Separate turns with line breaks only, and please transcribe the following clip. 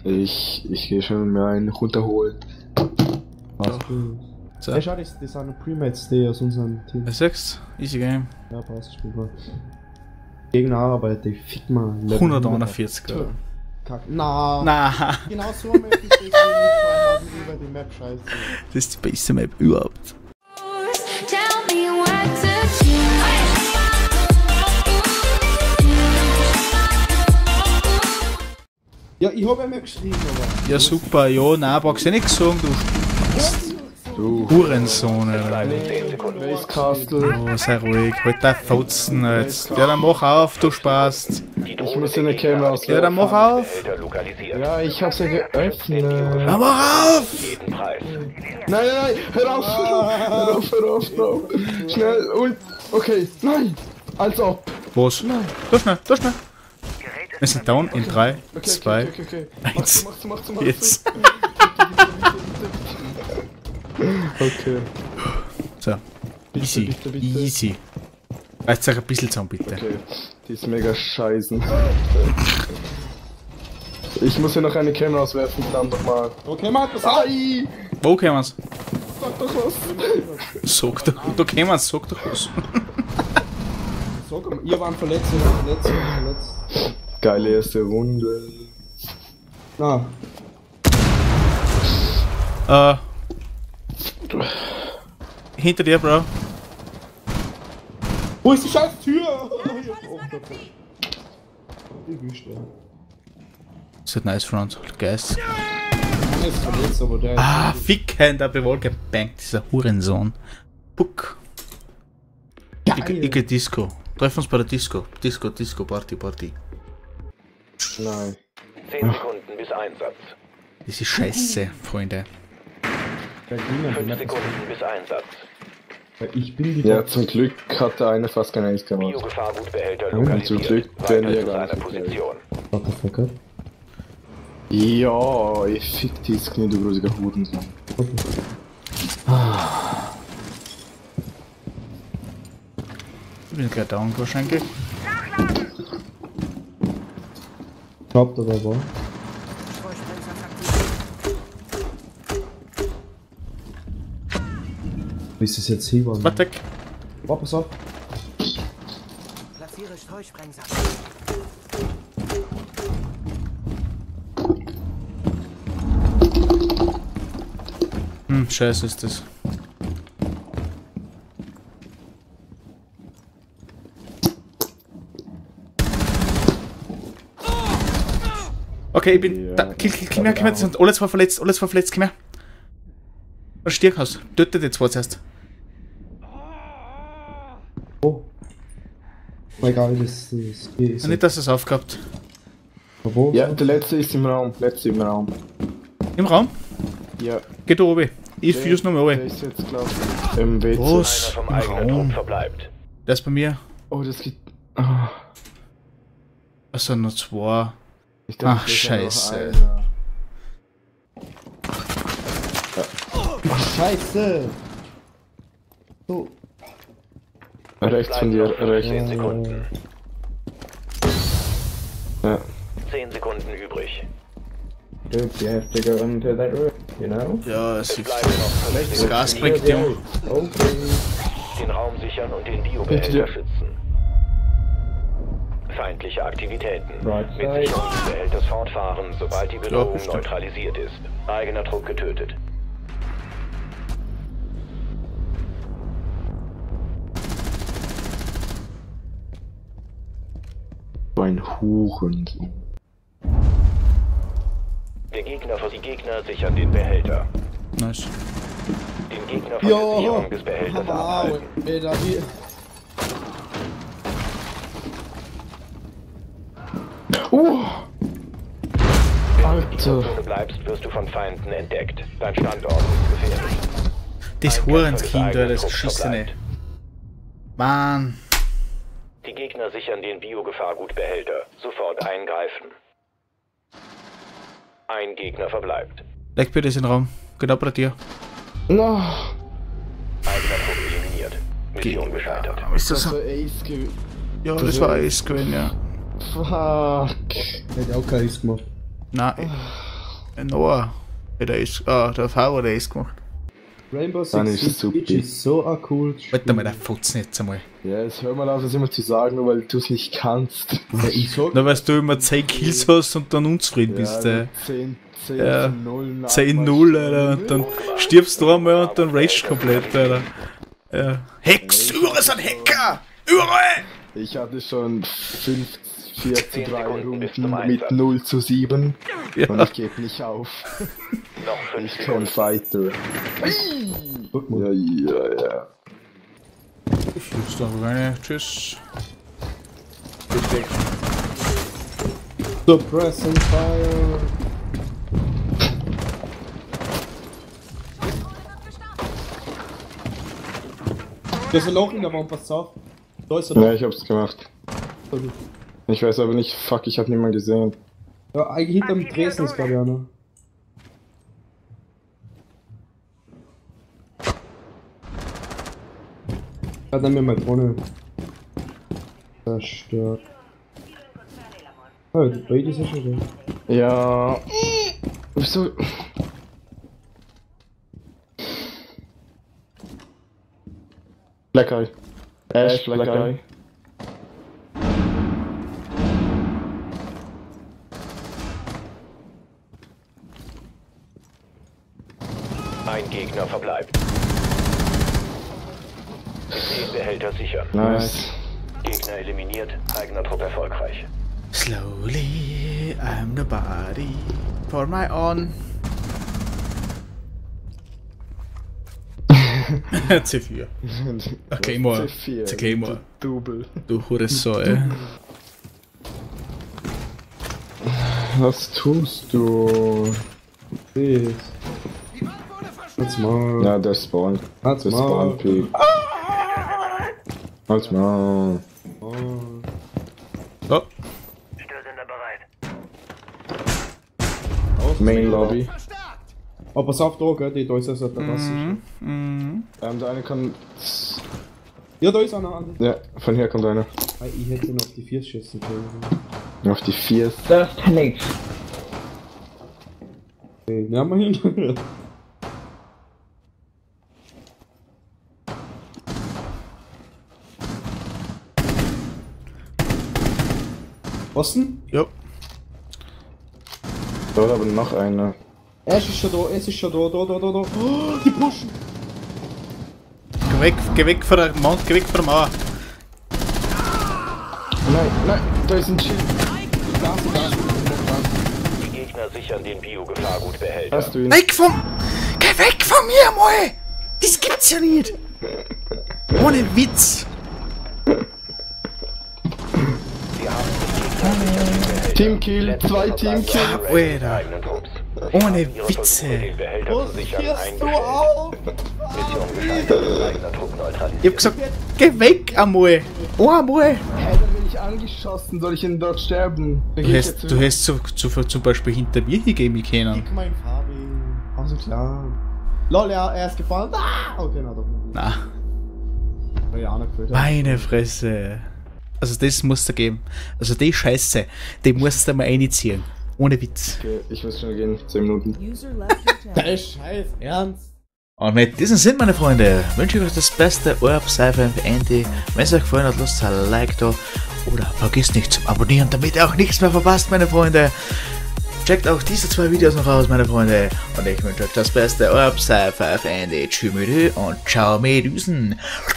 Ich gehe schon mal einen runterholen.
Passt.
So.
Hey, schau, das sind Premates, die aus unserem Team.
6, easy game.
Ja, passt, spiel mal. Gegner Arbeit, ich fick mal.
141, oder?
Kack. Na.
Na,
Genau so möchte ich das nicht haben, wie bei der Map scheiße.
das ist die beste Map überhaupt.
Tell me what to do.
Ja, ich hab ja mehr geschrieben, aber.
Ja super, ja, nein, brauchst du nicht sagen, du Hurensohn, Alter.
Base Castle.
Oh, sei ruhig, halt da Fotzen jetzt. Ja, dann mach auf, du Spaß.
Ich muss eine Kamera auswerfen.
Ja, dann mach auf.
Ja, ich hab's ja geöffnet.
Ja, mach auf!
Nein, hör auf! Hör auf! Schnell und. Okay, nein! Als ob!
Was?
Nein!
Du schnell. Wir sind down in 3, 2,
Okay.
1.
Mach's.
Jetzt.
Okay.
So. Easy.
bitte.
Easy. Reißt euch ein bisschen zusammen, bitte.
Okay. Die ist mega scheißen. Ich muss hier noch eine Kamera auswerfen, verdammt nochmal.
Okay, Mann, das
Ai!
Wo können wir's?
Sag doch was!
Sag doch. Da können wir's, sag doch was.
Sag mal, ihr waren verletzt.
Geile erste Runde.
Na,
Hinter dir, Bro.
wo ist die scheiß Tür? Ich wüsste, ja.
Das ist nice front, Guys.
Einer ist verletzt, aber der
Ah, ficken, der Bewol gebankt, dieser Hurensohn. Puck. Ich geh Disco. Treffen uns bei der Disco. Disco, Party.
Nein.
10 Sekunden bis Einsatz.
Das ist scheiße, Freunde.
der Gegner,
5 Sekunden bis Einsatz.
ich bin die
Ja, zum Glück hatte einer fast keine Eis gemacht.
Biogefahrgutbehälter
Und zum
lokalisiert.
Glück werden
Weiter
wir
zu
gar
seiner
nicht
Position.
Motherfucker.
Ja, ich fick dies Knie, du gruseliger Hurensohn.
Ich bin gleich down wahrscheinlich.
Glaubt aber war. Wie ist es jetzt hier?
Warte weg.
Oh, pass auf.
Platziere Streusprengsatz.
Scheiße ist das. Okay, ich bin.
Ja.
Da, kill mehr, das sind alle zwei verletzt, komm her. Was Stirn hast? Töte die zwei zuerst.
Oh. Oh, egal, das hier ist.
Nicht, dass es aufgehabt.
Wo?
Ja, der letzte ist im Raum.
Im Raum?
Ja.
Geh da oben. Ich fuse noch mal
Der
oben.
ist jetzt, glaub ich, im WC.
Was?
Vom
Im
eigenen
Raum.
Trupp verbleibt.
Der ist bei mir.
Oh, das geht. Ah,
Also noch zwei.
ich dachte,
Ach,
vielleicht noch
scheiße.
einer.
Ach, Scheiße! So.
Rechts von dir,
Bleiben noch 15
rechts.
Sekunden.
Ja.
10 Sekunden übrig.
Oops, you have to go into that room, you know?
Ja, es
Es
ist.
bleiben noch 5
Das Gas
Sekunden.
bringt ihm.
Okay.
Den Raum sichern und den
Bitte.
Biobehälter schützen. Feindliche Aktivitäten.
Right
Mit
side.
Sicherung des Behälters fortfahren, sobald die Bedrohung
bestimmt.
neutralisiert ist. Eigener Trupp getötet.
So ein Hurensohn.
Die Gegner sichern den Behälter.
Nice.
Den Gegner von der Sicherung des Behälters abhalten.
Alter, hier.
Wenn du in dieser
Alter.
Zone bleibst, wirst du von Feinden entdeckt. Dein Standort ist gefährdet.
Das
Ein
Hurenskind,
Kämpfer des
Alter, das
eigenen Trupps
Geschissene.
verbleibt.
Mann.
Die Gegner sichern den Biogefahrgutbehälter. Sofort eingreifen. Ein Gegner verbleibt.
Leg bitte in den Raum. Genau bei dir.
No.
Eigener Trupp eliminiert. Mission gescheitert.
Ist
Das
das
war Ace gewesen.
Ja, das war Eis gewesen, ja.
Fuck.
Hätte auch kein Eis gemacht.
Nein. Noah. Ja, der ist. Ah, der V hat es gemacht.
Rainbow
Dann
Six
ist es
Siege
supi.
ist so ein cooles Spiel.
Warte mal, der Fotzen jetzt einmal.
Ja, jetzt hör mal auf, das immer zu sagen, nur weil du es nicht kannst.
Ja, ich sag,
Nur weil du immer 10 Kills hast und dann unzufrieden bist.
10
Ja.
zu 0.
10-0, Alter. Und dann stirbst du einmal und dann ragest komplett, Alter. Ja. Hex! Überall sind Hacker! Überall!
Ich hatte schon 4 zu
10
3
Sekunden bis zum
Runden mit
Einsatz.
0 zu 7
Ja.
und ich gebe nicht auf.
Noch 5
Ich bin
Sekunden.
Fighter.
guck mal.
Ja.
Jetzt noch eine. Tschüss.
Suppressing Fire. Da ist ein Loch in der Wand, pass auf. Da ist ein
Ja,
Loch.
ich hab's gemacht. Ich weiß aber nicht, fuck, ich hab niemanden gesehen.
Ja, eigentlich hinterm Dresden ist glaube ich einer. Hat er mir mal Drohne zerstört. Oh, die Blade ist ja schon da.
Ja. Wieso? Black Eye. Ash, Black Eye.
Ein Gegner verbleibt. 10 Behälter sichern.
Nice.
Gegner eliminiert, eigener Trupp erfolgreich.
Slowly, I'm nobody for my own. C4. Claymore.
C4.
Claymore.
Double.
Du Hurensohn, ey.
Was tust du?
Yes. Halt's mal.
Ja, der Spawn.
Halt's
Der
mal.
Spawn Peak. Halt's mal.
Oh.
Störsender bereit.
Main Lobby.
Oh, pass auf da, gell, da ist also der Terrasse.
Der eine kann.
Ja, da ist einer.
Ja, von hier kommt einer.
Ich hätte ihn auf die 4 schießen können.
Auf die 4.
Das kann ich.
Okay, nehmen wir hin. Osten?
Ja.
Da hat aber noch einer.
Es ist schon da, es ist schon da. Oh, die pushen!
Geh weg von der Mauer, geh weg von der Mauer.
Nein, da ist ein Schild.
Die Gegner sichern den Biogefahrgutbehälter.
Hast du ihn?
Geh weg von mir, Moe! Das gibt's ja nicht! Ohne Witz!
Sie haben den Gegner sichern den Behälter.
Teamkill,
Letzter
2
Verbleib
Teamkill.
des
Alter.
eigenen Trupps.
Ohne
Ihre Versuche,
Witze.
den Behälter zu sichern, eingestellt. Mission gescheitert. Eigener Trupp neutralisiert.
Ich hab gesagt, geh weg einmal! Oh, einmal!
Hey, da bin ich angeschossen. Soll ich ihn dort sterben? Da geh ich jetzt
Du hättest zum Beispiel hinter mir hingehen können.
Gib mein Fabi. Also klar. Lol, ja, er ist gefallen. Ah! Okay, na doch.
Na,
Ja, auch noch gefühlt.
meine Fresse. Also das musst du geben. Also die Scheiße, die musst du mal reinziehen. Ohne Witz.
Okay, ich muss schon gehen. 10 Minuten.
User left your channel.
Der ist scheiß ernst.
Und mit diesem Sinn, meine Freunde, wünsche ich euch das Beste, euer Psy5 Andy. Wenn es euch gefallen hat, lasst ein Like da oder vergisst nicht zum Abonnieren, damit ihr auch nichts mehr verpasst, meine Freunde. Checkt auch diese 2 Videos noch aus, meine Freunde. Und ich wünsche euch das Beste, euer Psy5 Andy. Tschüss und ciao, Medüsen.